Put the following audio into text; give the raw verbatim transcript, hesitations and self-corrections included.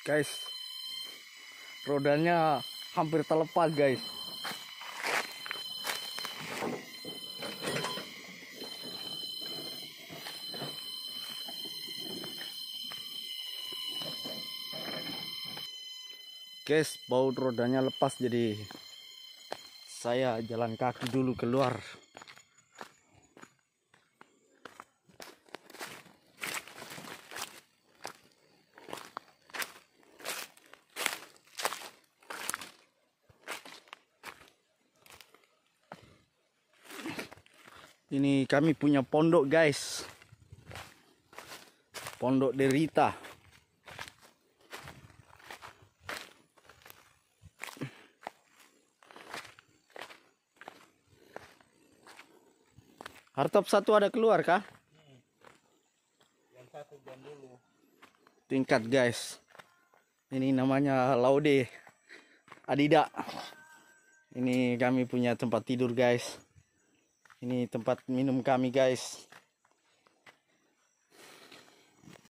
Guys, rodanya hampir terlepas guys. Guys, baut rodanya lepas, jadi saya jalan kaki dulu keluar. Ini kami punya pondok guys, pondok derita. Hardtop satu ada keluar kah? Hmm. Yang satu jam dulu. Tingkat guys. Ini namanya Laude Adida. Ini kami punya tempat tidur guys. Ini tempat minum kami guys.